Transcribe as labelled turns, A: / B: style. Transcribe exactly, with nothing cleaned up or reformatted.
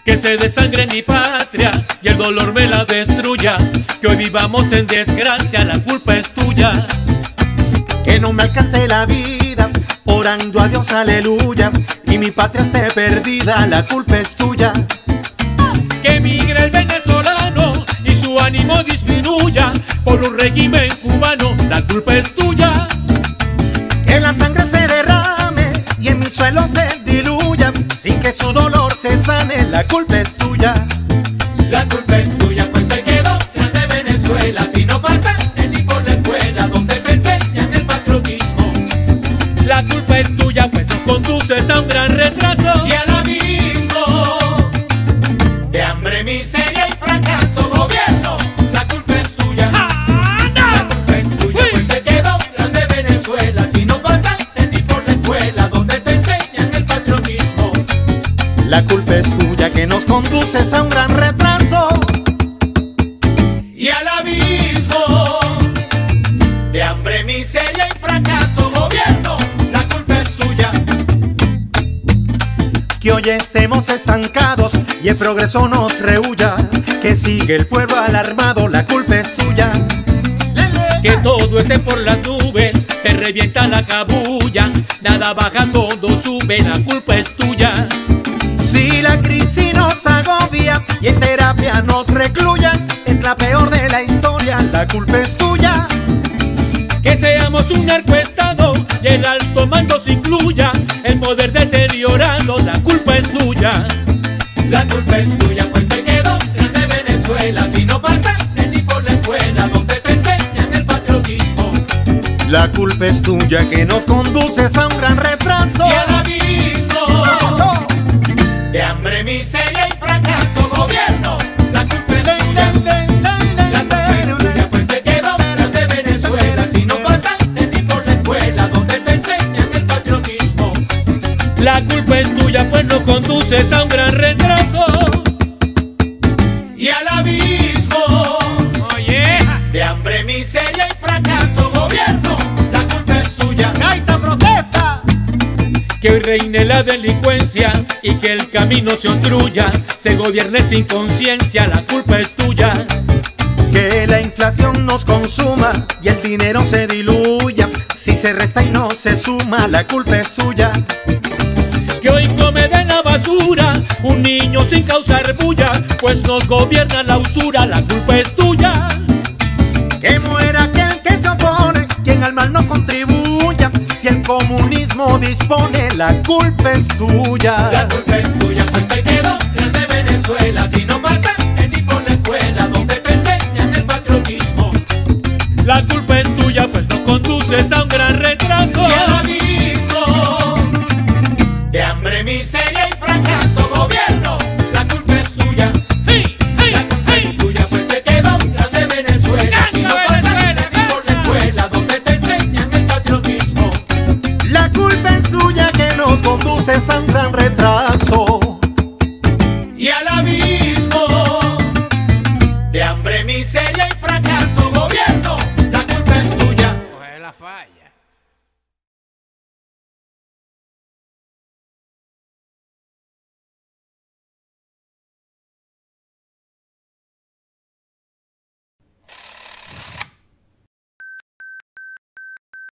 A: que se desangre mi patria y el dolor me la destruya, que hoy vivamos en desgracia, la culpa es tuya.
B: Que no me alcance la vida, orando a Dios, aleluya, y mi patria esté perdida, la culpa es tuya.
A: Que emigre el venezolano y su ánimo disminuya por un régimen cubano, la culpa es tuya.
B: Que la sangre se derrame y en mi suelo se diluya, sin que su dolor se sane, la culpa es tuya.
A: La culpa es tuya, pues te quedó grande Venezuela, si no pasaste ni por la escuela donde te enseñan el patriotismo. La culpa es tuya, pues nos conduces a un gran retraso y al abismo de hambre, miseria y fracaso. Gobierno, la culpa es tuya. La culpa es tuya, pues te quedó grande Venezuela, si no pasaste ni por la escuela donde te enseñan el patriotismo.
B: La culpa es tuya, que nos conduces a un gran retraso
A: y al abismo de hambre, miseria y fracaso. Gobierno, la culpa es tuya.
B: Que hoy estemos estancados y el progreso nos rehuya, que sigue el pueblo alarmado, la culpa es tuya.
A: Que todo esté por las nubes, se revienta la cabulla, nada baja, todo sube, la culpa es tuya.
B: Si la crisis nos agobia y en terapia nos recluyan, es la peor de la historia, la culpa es tuya.
A: Que seamos un narcoestado y el alto mando se incluya, el poder deteriorado, la culpa es tuya. La culpa es tuya, pues te quedó grande Venezuela, si no pasaste ni por la escuela donde te enseñan el patriotismo.
B: La culpa es tuya, que nos conduces a un gran retraso
A: y al abismo de hambre, miseria y fracaso. Gobierno, la culpa es tuya. La culpa es tuya, pues te quedó grande Venezuela, si no pasaste ni por la escuela donde te enseñan el patriotismo. La culpa es tuya, pues nos conduces a un gran retraso y al abismo de hambre, miseria y fracaso. Gobierno, la culpa es tuya.
B: ¡Gaita protesta!
A: Que hoy reine la delincuencia y que el camino se obstruya, se gobierne sin conciencia, la culpa es tuya.
B: Que la inflación nos consuma y el dinero se diluya, si se resta y no se suma, la culpa es tuya.
A: Que hoy come de la basura un niño sin causar bulla, pues nos gobierna la usura, la culpa es tuya.
B: Que muera aquel que se opone, quien al mal no contribuya, si el comunismo dispone, la culpa es tuya.
A: La culpa es tuya, pues te quedó grande Venezuela, si no pasaste ni por la escuela donde te enseñan el patriotismo. La culpa es tuya, pues nos conduces a un gran retraso y al abismo de hambre, miseria y fracaso. Gobierno, la culpa es tuya. Hey, hey, la culpa hey. es tuya, pues te quedó grande Venezuela, si no pasaste ni por la escuela donde te enseñan el patriotismo.
B: La culpa es tuya, que nos conduces a un gran retraso
A: y a la vida.